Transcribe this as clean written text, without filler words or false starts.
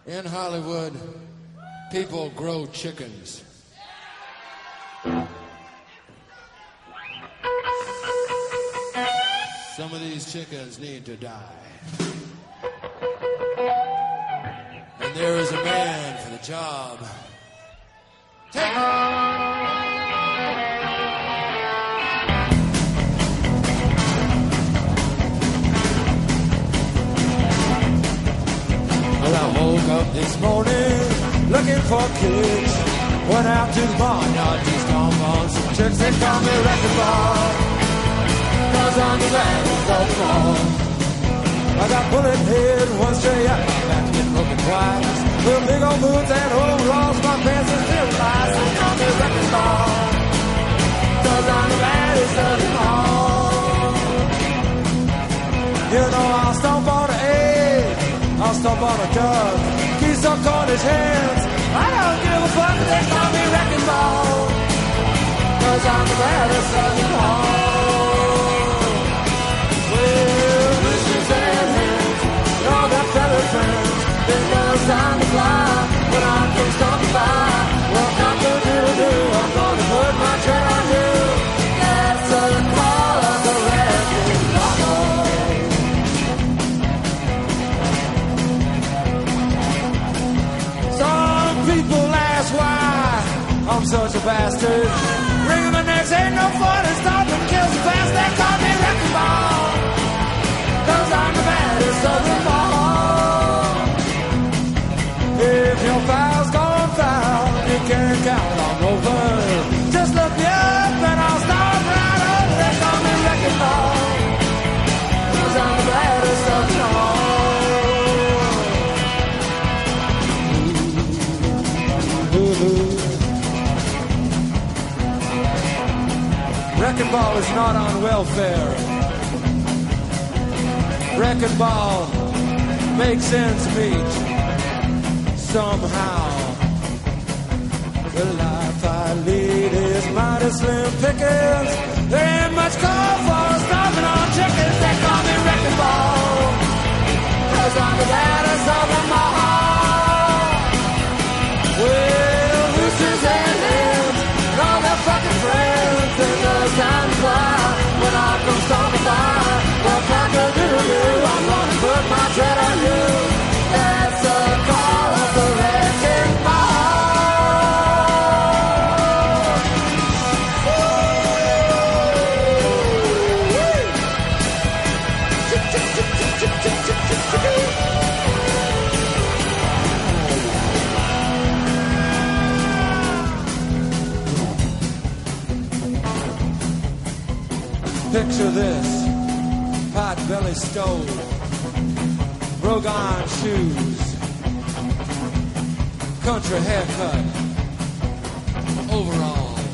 In Hollywood, people grow chickens. Some of these chickens need to die. And there is a man for the job. Take it! Well, I woke up this morning looking for kicks. Went out to the barnyard to stomp on some chicks. They call me Wreckin' Ball, 'cause I'm the baddest of them all. I got bullet head, one straight out my back, getting broken twice. With big old boots and overalls, my pants are still lies. They call me Wreckin' Ball, 'cause I'm the baddest of them all. You know I'll stomp on an egg, I'll stomp on a dog. Keep some on his hands, I don't give a fuck. They call me Wreckin' Ball, 'cause I'm the baddest of them all. Well, whiskers and hands, and all that feather friends. They know it's time to fly when I come stomping by. Well, cock-a-doodle-doo, I'm gonna put my tread on you. That's the call of the Wreckin' Ball. Some people ask why I'm such a bastard. Ringing my necks ain't no fun, and stopping kills so fast. They call me Wreckin' Ball, 'cause I'm the baddest of them all. If your file's gone foul, you can't count on no fun. Just look me up and I'll start right up. They call me Wreckin' Ball, 'cause I'm the baddest of them all. Wreckin' Ball is not on welfare. Wreckin' Ball makes ends meet somehow. The life I lead is mighty slim pickings. There ain't much call for stomping on chickens. They call me Wreckin' Ball, 'cause I'm the baddest of them all. Well, roosters and hens, and all their fucking friends. They know it's time to fly when I come stomping by. Well, cock-a-doodle-doo, I'm gonna put my tread on you. That's the call of the Wreckin' Ball. Picture this, pot-belly stove, brogue-on shoes, country haircut, overalls,